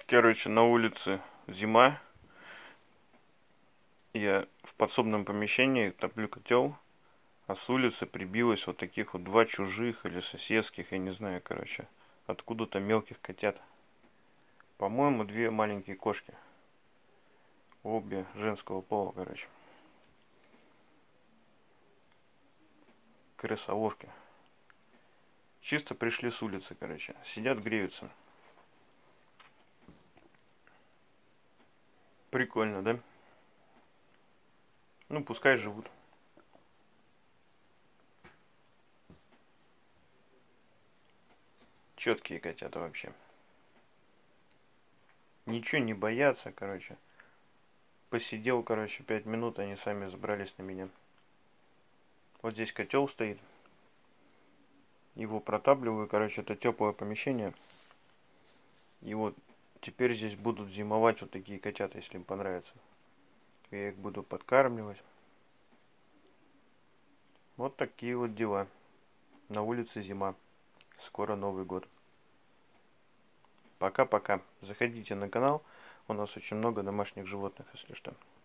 Короче, на улице зима. Я в подсобном помещении топлю котел, а с улицы прибилось вот таких вот два чужих или соседских, я не знаю, короче, откуда-то мелких котят. По-моему, две маленькие кошки. Обе женского пола, короче. Крысоловки. Чисто пришли с улицы, короче. Сидят, греются. Прикольно, да? Ну, пускай живут. Четкие котята вообще. Ничего не боятся, короче. Посидел, короче, 5 минут, они сами забрались на меня. Вот здесь котел стоит. Его протапливаю, короче, это теплое помещение. И вот теперь здесь будут зимовать вот такие котята, если им понравится. Я их буду подкармливать. Вот такие вот дела. На улице зима. Скоро Новый год. Пока-пока. Заходите на канал. У нас очень много домашних животных, если что.